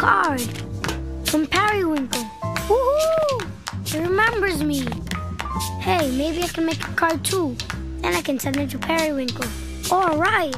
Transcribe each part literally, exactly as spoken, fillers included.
card from Periwinkle. Woohoo! It remembers me. Hey, maybe I can make a card too. Then I can send it to Periwinkle. All right.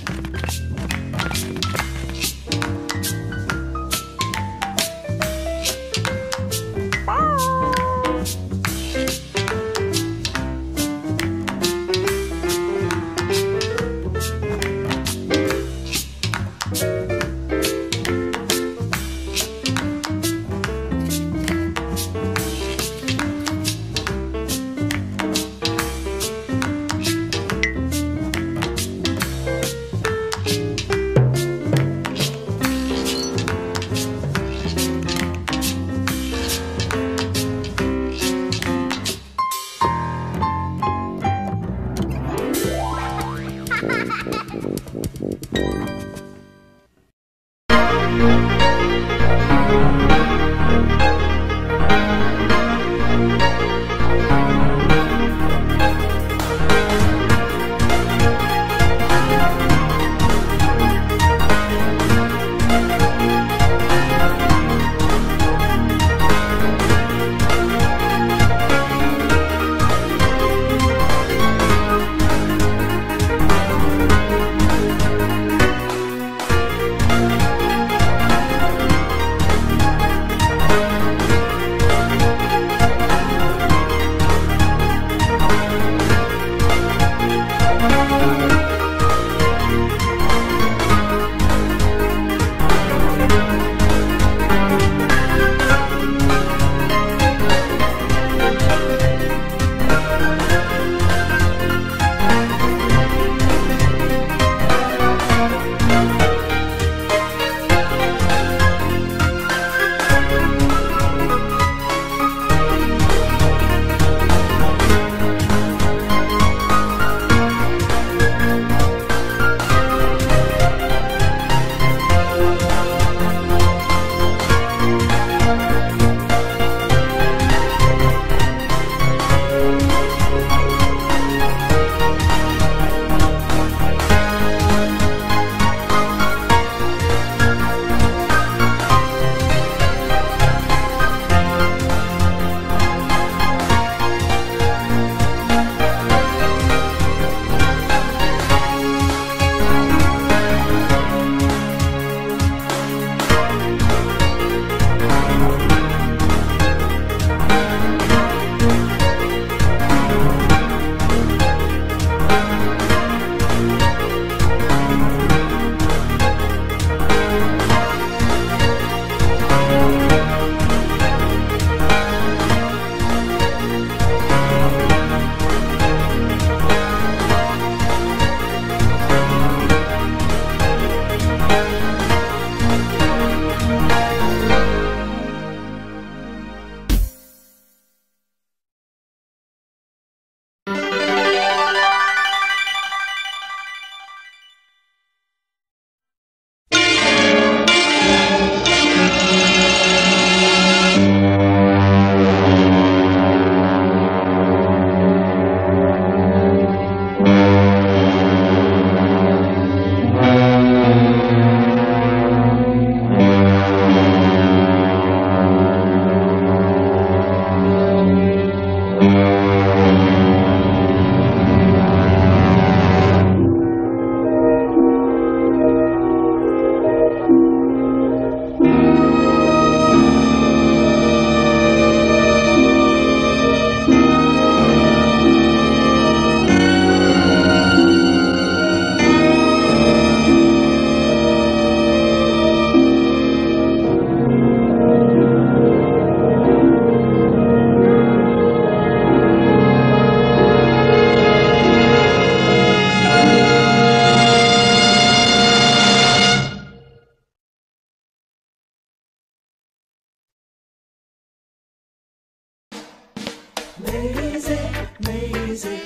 Maisy, Maisy,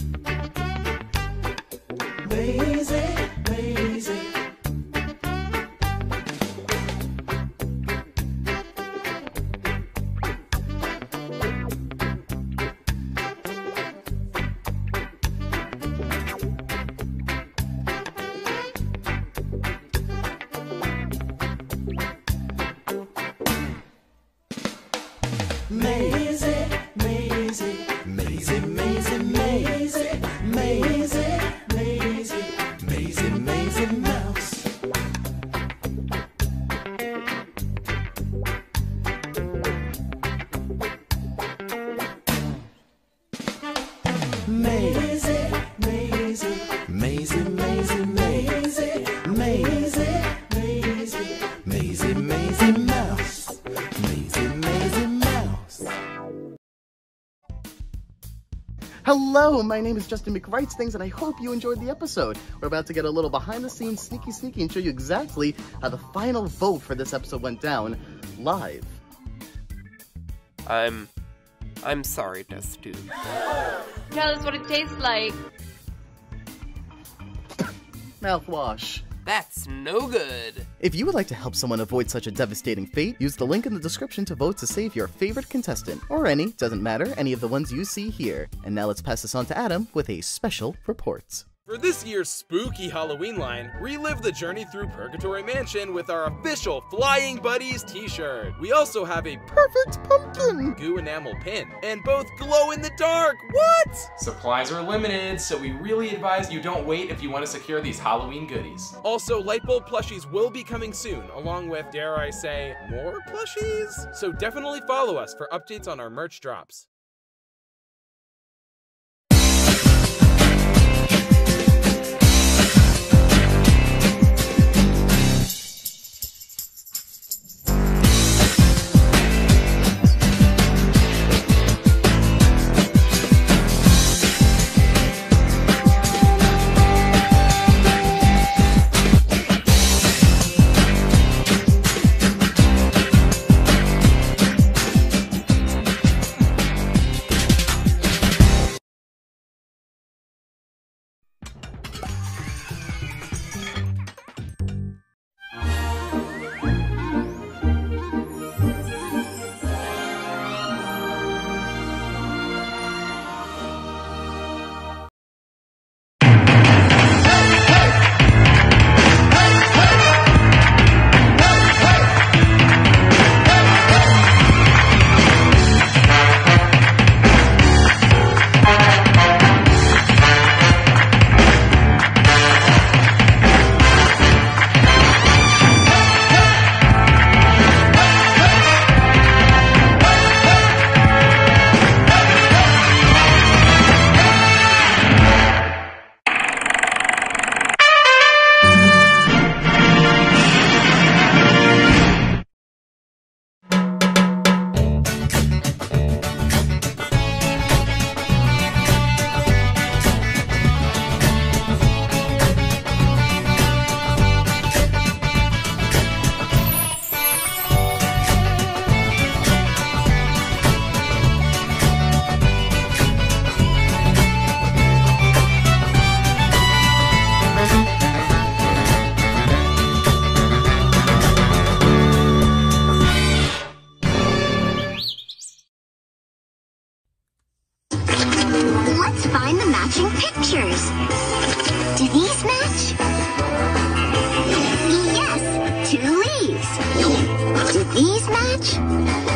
Maisy, Maisy. Maisy, Maisy, Maisy, Maisy, Maisy, Maisy, Maisy, Maisy, Maisy Mouse, Maisy, Maisy Mouse. Hello, my name is Justin McWrights Things, and I hope you enjoyed the episode. We're about to get a little behind-the-scenes, sneaky, sneaky, and show you exactly how the final vote for this episode went down, live. I'm... I'm sorry, Dusty. Tell us what it tastes like. Mouthwash. That's no good. If you would like to help someone avoid such a devastating fate, use the link in the description to vote to save your favorite contestant, or any, doesn't matter, any of the ones you see here. And now let's pass this on to Adam with a special report. For this year's spooky Halloween line, relive the journey through Purgatory Mansion with our official Flying Buddies t-shirt. We also have a Perfect pumpkin! goo enamel pin, and both glow in the dark. What? Supplies are limited, so we really advise you don't wait if you want to secure these Halloween goodies. Also, light bulb plushies will be coming soon, along with, dare I say, more plushies? So definitely follow us for updates on our merch drops. Let's find the matching pictures. Do these match? Yes, two leaves. Do these match?